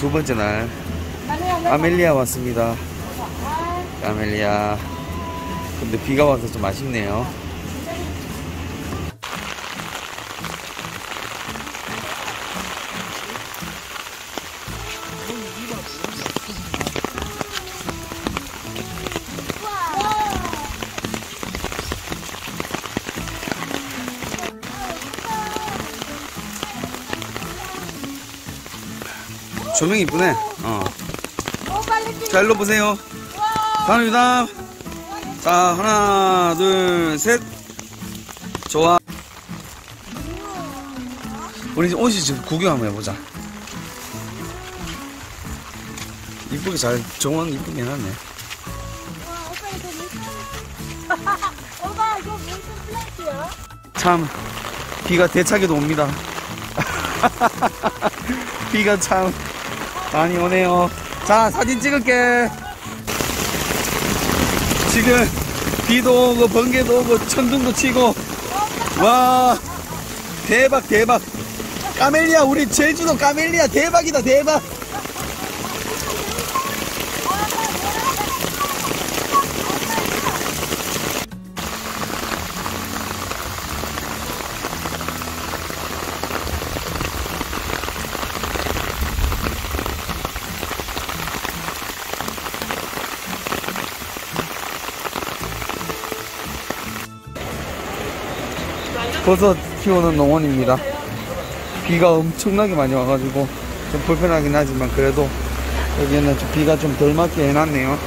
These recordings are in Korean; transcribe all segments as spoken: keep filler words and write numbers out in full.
두 번째 날 까멜리아 왔습니다. 까멜리아. 근데 비가 와서 좀 아쉽네요. 조명 이쁘네. 어. 자, 일로 보세요. 다음입니다. 자, 하나, 둘, 셋. 좋아. 우리 이제 옷이 지금 구경 한번 해보자. 이쁘게 잘, 정원 이쁘게 해놨네. 오빠, 이거 무슨 플래시야? 참, 비가 대차게도 옵니다. 비가 참 많이 오네요. 자, 사진 찍을게. 지금 비도 오고 번개도 오고 천둥도 치고. 와, 대박 대박. 까멜리아, 우리 제주도 까멜리아 대박이다 대박. 버섯 키우는 농원입니다. 비가 엄청나게 많이 와가지고 좀 불편하긴 하지만 그래도 여기는 좀 비가 좀 덜 맞게 해놨네요.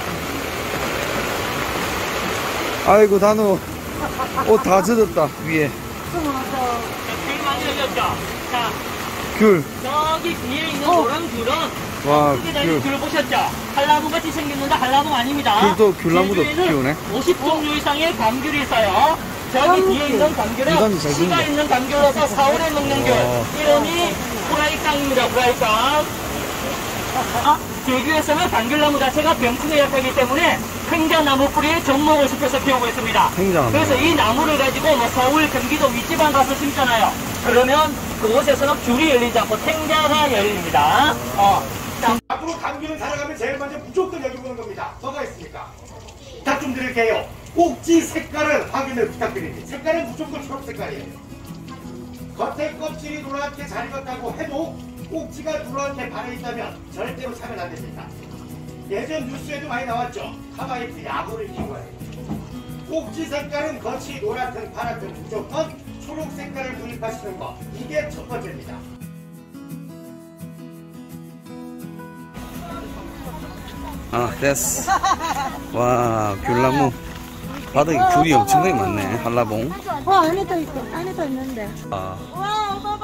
아이고, 단우 옷 다 젖었다 위에. 귤 많이 열렸죠? 자, 귤. 저기 뒤에 있는 노란 귤은 와, 크게 달린 귤 보셨죠? 한라봉 같이 생겼는데 한라봉 아닙니다. 귤도 귤나무도 제주에는 키우네. 오십 종류 이상의 감귤이 있어요. 저기 뒤에 있는 감귤은 씨가 있는 감귤로서 사월에 먹는 귤. 와. 이름이 후라이깡입니다. 후라이깡. 아, 제주에서는 감귤나무 자체가 병충해 약하기 때문에 팽자나무 뿌리에 접목을 시켜서 키우고 있습니다. 팽자나무. 그래서 이 나무를 가지고 뭐 서울, 경기도 윗지방 가서 심잖아요. 그러면 그곳에서는 귤이 열리지 않고 팽자가 열립니다. 어. 자, 앞으로 감귤을 살아가면 제일 먼저 무조건 여기 보는 겁니다. 뭐가 있습니까? 부탁 좀 드릴게요. 꼭지 색깔을 확인을 부탁드립니다. 색깔은 무조건 초록 색깔이에요. 겉에 껍질이 노랗게 잘 익었다고 해도 꼭지가 노랗게 반해 있다면 절대로 사면 안 됩니다. 예전 뉴스에도 많이 나왔죠. 카바이트 야구를 키워야 해요. 꼭지 색깔은 겉이 노랗든 파랗든 무조건 초록 색깔을 구입하시는 거. 이게 첫 번째입니다. 아, 됐어. 와, 귤나무. 바닥에 귤이 엄청나게 많네. 한라봉. 어, 안에도 있어. 안에도 있는데. 아, 와, 봐봐.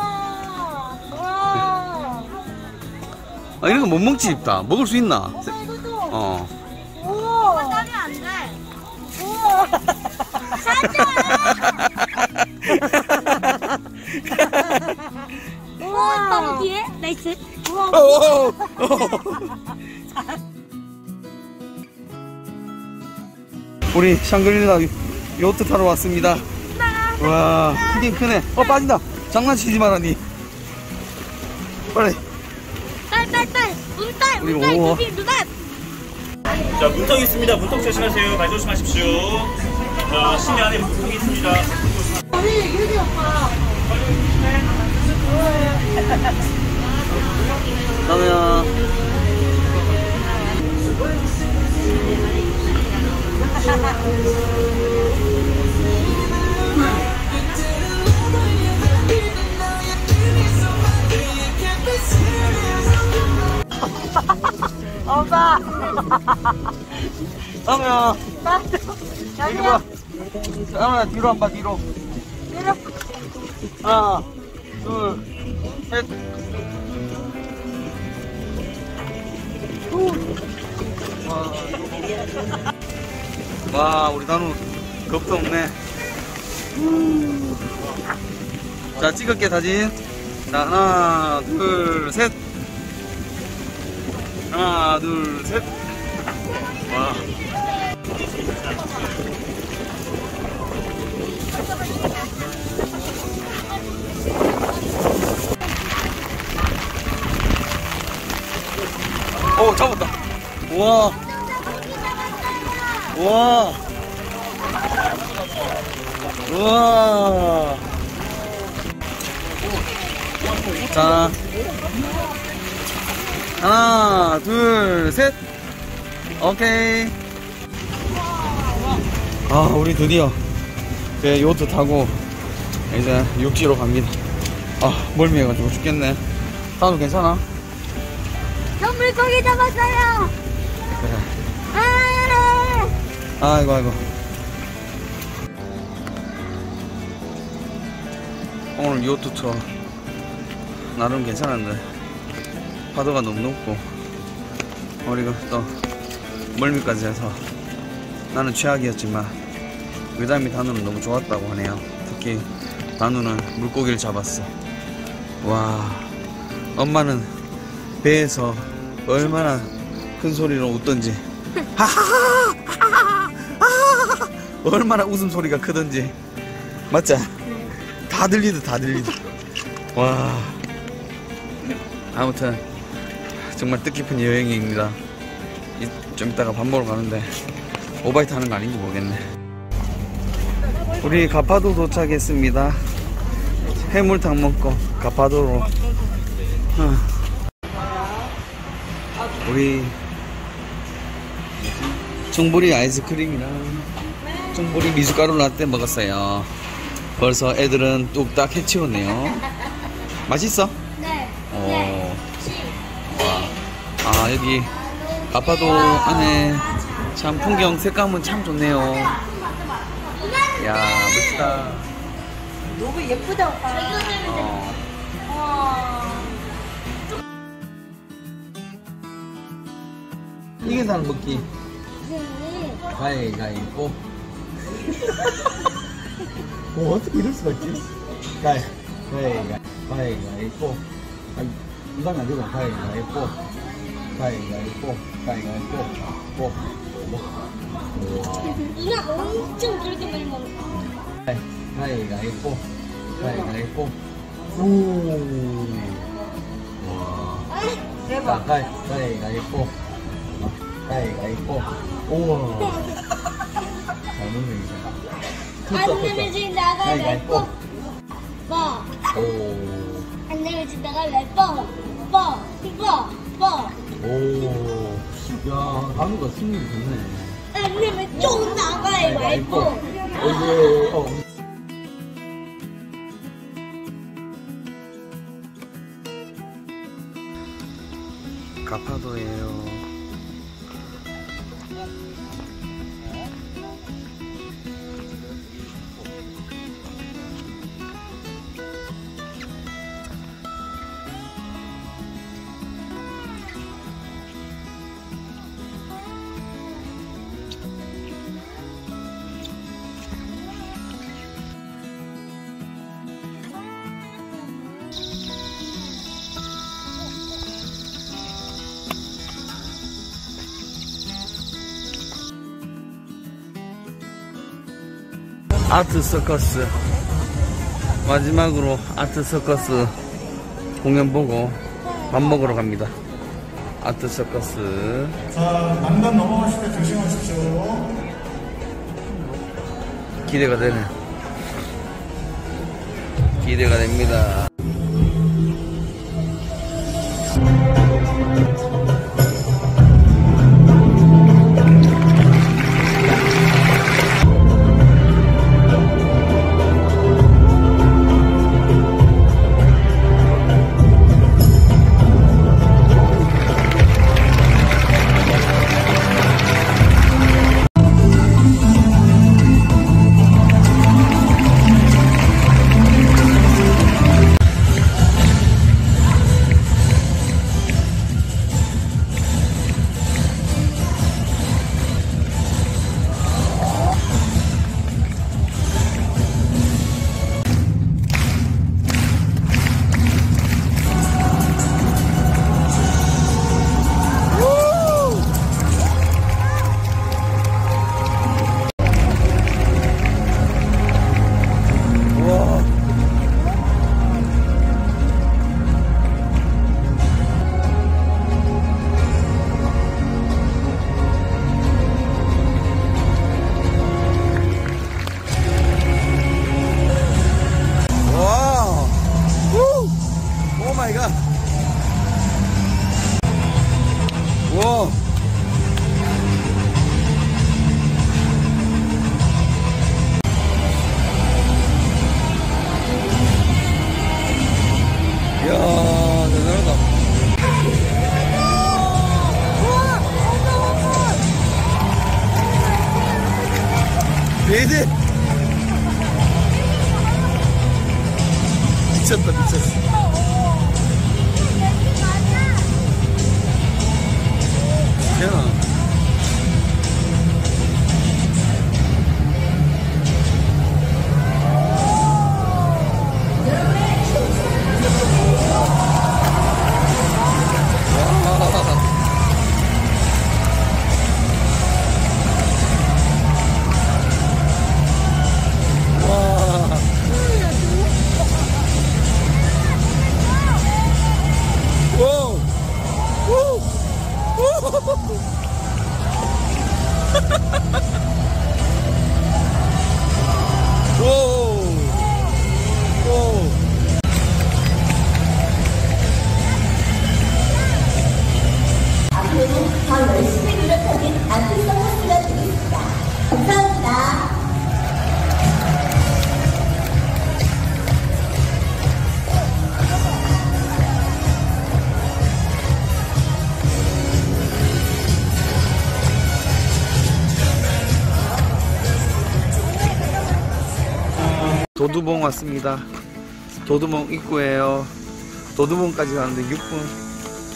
와. 아, 이런 거 못 먹지, 입다. 먹을 수 있나? 오빠 이것도. 어. 우와. 딸이 안 돼. 우와. 사자. 우와. 너무 뒤에? 나이스. 우와. 오! 우리 샹그릴라 요트 타러 왔습니다. 와, 크긴 크네. 어, 빠진다. 장난치지 마라, 니. 빨리. 딸, 딸, 딸. 눈딸, 우리 눈딸, 오. 눈딸, 눈딸. 자, 문턱 있습니다. 문턱 조심하세요. 발 조심하십시오. 자, 심해 안에 문턱이 있습니다. 우리 유리 오빠. 다음에야. 오빠. 다음에야. 이리 봐. 여기야. 다음에야, 뒤로 한 번, 뒤로. 내려. 하나, 둘, 셋. 와, 와, 우리 단우 겁도 없네. 자, 찍을게, 사진. 자, 하나, 둘, 셋. 하나, 둘, 셋. 와. 우와. 우와. 우와. 자. 하나, 둘, 셋. 오케이. 아, 우리 드디어 배 요트 타고 이제 육지로 갑니다. 아, 멀미해가지고 죽겠네. 다도 괜찮아? 저 물고기 잡았어요. 그래. 아, 아이고, 아이고. 오늘 요트 투어 나름 괜찮은데 파도가 너무 높고 우리가 또 멀미까지 해서 나는 최악이었지만 의담이 단우는 너무 좋았다고 하네요. 특히 단우는 물고기를 잡았어. 와, 엄마는 배에서 얼마나 큰 소리로 웃던지 하하하 하하하 얼마나 웃음소리가 크던지 맞지? 다 들리듯 다 들리듯. 와, 아무튼 정말 뜻깊은 여행입니다. 좀 이따가 밥 먹으러 가는데 오바이트 하는 거 아닌지 모르겠네. 우리 가파도 도착했습니다. 해물탕 먹고 가파도로. 어. 우리 중보리 아이스크림이랑 중보리 미숫가루 라떼 먹었어요. 벌써 애들은 뚝딱 해치웠네요. 맛있어? 네. 어. 와. 아, 여기 가파도 안에 참 풍경 색감은 참 좋네요. 야, 멋지다. 너무 예쁘다, 오빠. 어. 와. 이게 사람 먹기. 가위가위보. 뭐 어떻게 이럴 수가 있지? 가위, 가위가, 가위가위보. 아니, 이상이 안 되고 가위가위보. 가위가위보, 가위가위보, 보, 보. 누나 엄청 그렇게 많이 먹어. 가위가위보, 가위가위보. 오. 와. 대박. 가위, 가위가위보. 가위가위보. 우와. 잘 먹네, 이제. 안 내면 지금 나갈래. 뽀. 뽀. 오. 안 내면 지금 나갈래. 뽀. 뽀. 뽀. 뽀. 오. 야, 단우가 승률이 좋네. 안 내면 좀 나가야 말고. 어, 어. 가파도예요. 아트 서커스 마지막으로 아트 서커스 공연 보고 밥 먹으러 갑니다. 아트 서커스. 자, 난간 넘어가실 때 조심하십시오. 기대가 되네. 기대가 됩니다. 얘네 미쳤다 미쳤어. 야. 앞으로는 더 열심히 노력하는 아티스트 모습가 되겠습니다. 감사합니다. 도두봉 왔습니다. 도두봉 입구에요. 도두봉까지 가는데 육 분.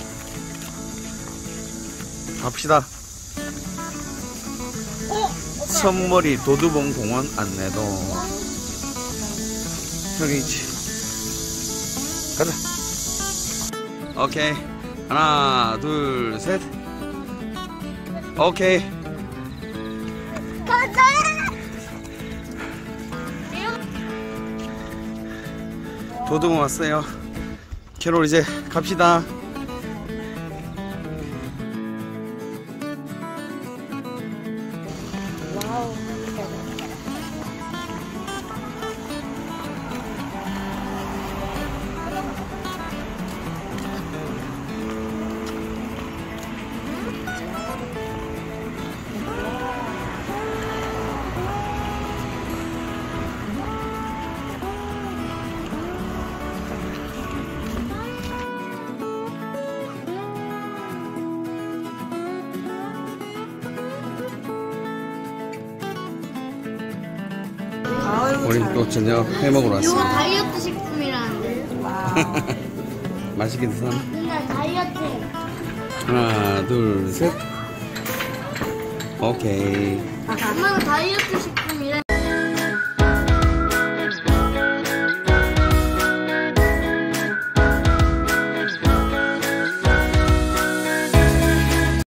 갑시다. 선머리 도두봉 공원 안내도. 여기 있지. 가자. 오케이. 하나, 둘, 셋. 오케이. 가자. 도두봉 왔어요. 캐롤 이제 갑시다. 우리 또 저녁 해 먹으러 이거 왔습니다. 다이어트 식품이라는데. 맛있게 드세요. 맨날 다이어트. 하나, 둘, 셋. 오케이. 엄마는 다이어트 식품.